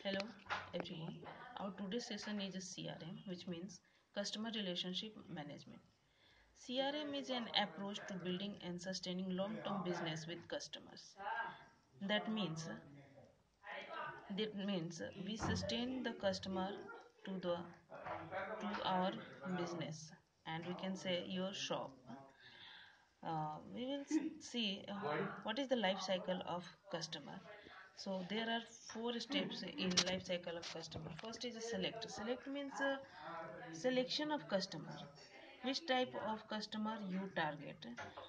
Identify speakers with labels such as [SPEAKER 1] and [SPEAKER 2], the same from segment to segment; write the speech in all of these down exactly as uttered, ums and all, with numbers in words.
[SPEAKER 1] Hello everyone. Our today's session is a C R M, which means Customer Relationship Management. C R M is an approach to building and sustaining long-term business with customers. That means that means we sustain the customer to the to our business, and we can say your shop. Uh, we will see uh, what is the life cycle of customer. So there are four steps in life cycle of customer. First is a select. Select means uh, selection of customer. Which type of customer you target?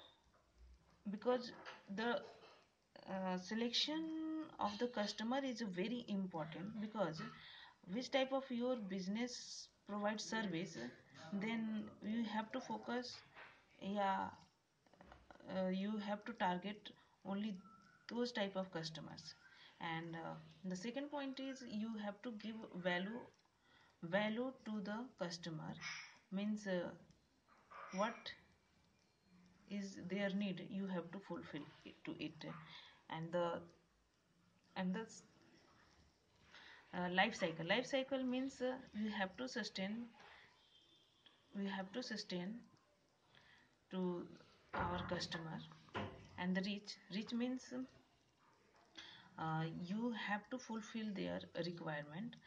[SPEAKER 1] Because the uh, selection of the customer is very important, because which type of your business provides service, then you have to focus. Yeah, uh, you have to target only those type of customers. And uh, the second point is you have to give value value to the customer, means uh, what is their need, you have to fulfill it to it. And the and the uh, life cycle life cycle means uh, you have to sustain we have to sustain to our customer. And the reach reach means uh, you have to fulfill their requirement.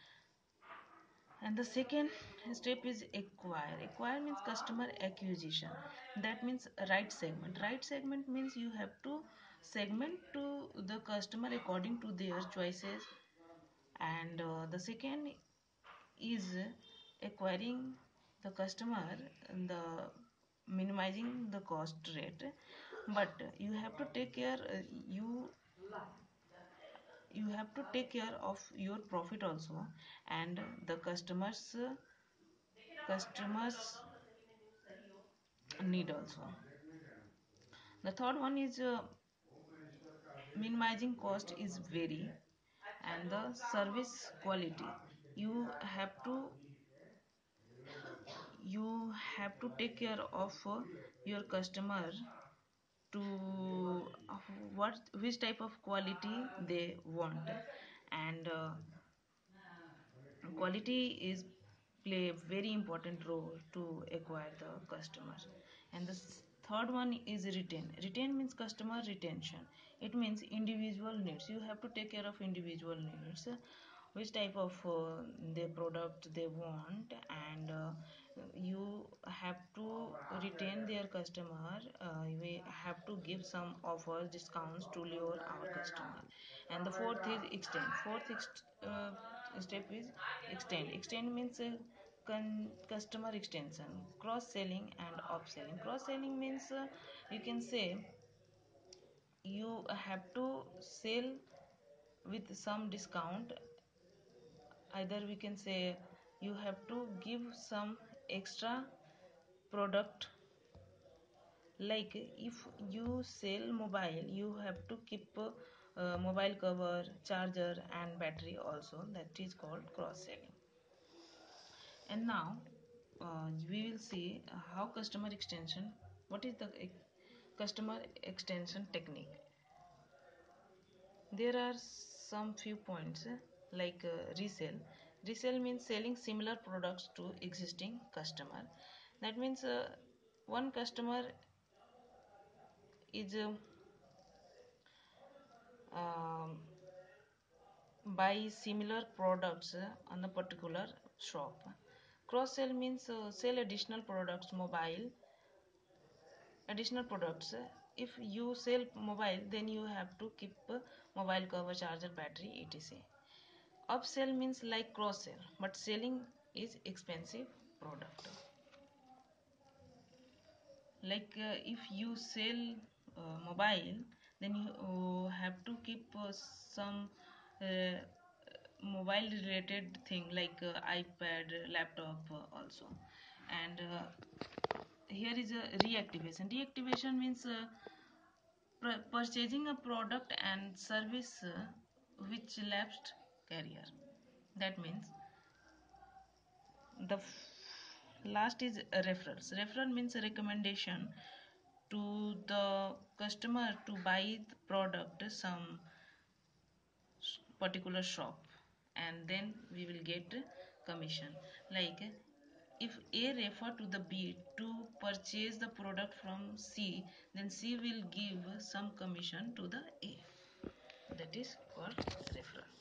[SPEAKER 1] And the second step is acquire. Acquire means customer acquisition. That means right segment. Right segment means you have to segment to the customer according to their choices. And uh, the second is acquiring the customer, the minimizing the cost rate. But you have to take care, uh, you you have to take care of your profit also, and the customers customers need also. The third one is uh, minimizing cost is very. And the service quality, you have to you have to take care of uh, your customer, to uh, what which type of quality they want. And uh, quality is play a very important role to acquire the customer. And the third one is retain. Retain means customer retention. It means individual needs. You have to take care of individual needs, which type of uh, the product they want. And uh, you have to retain their customer. Uh, we have to give some offers, discounts to lure our customer. And the fourth is extend. Fourth ex- uh, step is extend. Extend means uh, con- customer extension, cross selling and upselling. Cross selling means uh, you can say you have to sell with some discount. Either we can say you have to give some extra product. Like if you sell mobile, you have to keep uh, uh, mobile cover, charger and battery also. That is called cross selling. And now uh, we will see uh, how customer extension, what is the ex- customer extension technique. There are some few points uh, like uh, resell. Resell means selling similar products to existing customer. That means uh, one customer is uh, um, buy similar products uh, on a particular shop. Cross sell means uh, sell additional products, mobile additional products. If you sell mobile, then you have to keep uh, mobile cover, charger, battery, etc. Upsell means like cross sell, but selling is expensive product. Like uh, if you sell uh, mobile, then you uh, have to keep uh, some uh, mobile related thing like uh, ipad, laptop uh, also. And uh, here is a reactivation. Reactivation means uh, pur- purchasing a product and service uh, which lapsed carrier. That means the f- last is referrals. Referral means a recommendation to the customer to buy the product some particular shop. and then we will get commission. Like if A refer to the B to purchase the product from C, then C will give some commission to the A. That is called referral.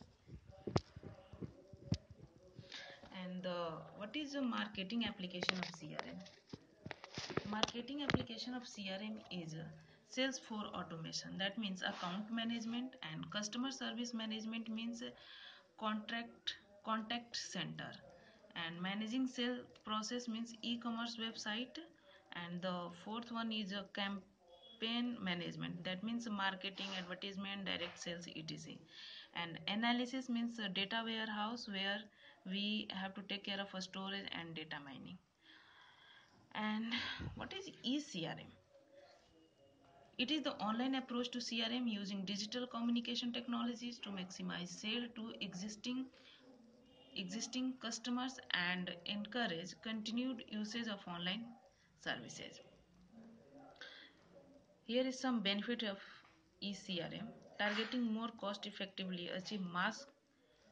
[SPEAKER 1] And uh, what is the marketing application of C R M? Marketing application of C R M is uh, sales for automation. That means account management, and customer service management means uh, contract contact center, and managing sales process means e-commerce website. And the fourth one is a campaign management. That means marketing, advertisement, direct sales, etc. And analysis means a data warehouse where we have to take care of a storage and data mining. And what is E C R M? It is the online approach to C R M using digital communication technologies to maximize sale to existing existing customers and encourage continued usage of online services. Here is some benefit of E C R M: targeting more cost effectively, achieve mass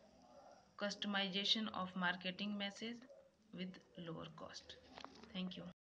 [SPEAKER 1] customization of marketing message with lower cost. Thank you.